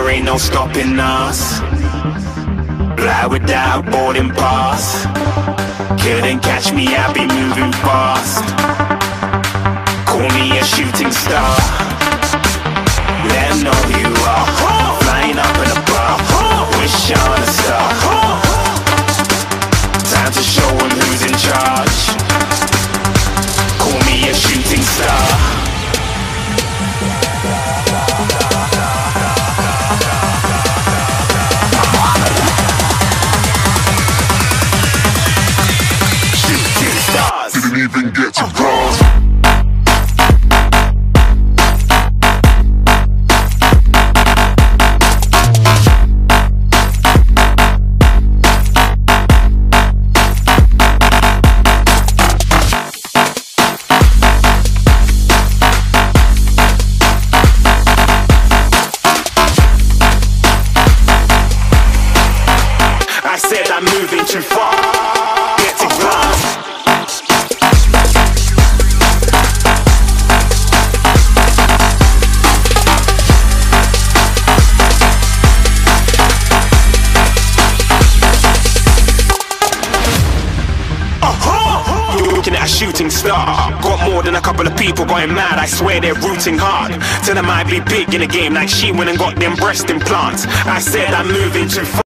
there ain't no stopping us. Fly without boarding pass. Couldn't catch me, I be moving fast. Call me a shooting star. Let 'em know who you are. Flying up in a bar. Wish on a star. Time to show 'em who's in charge. Call me a shooting star. Didn't even get to cross. I said I'm moving too far. Get to glass. Looking at a shooting star. Got more than a couple of people going mad, I swear they're rooting hard. Tell them I be big in the game like she went and got them breast implants. I said I'm moving too far.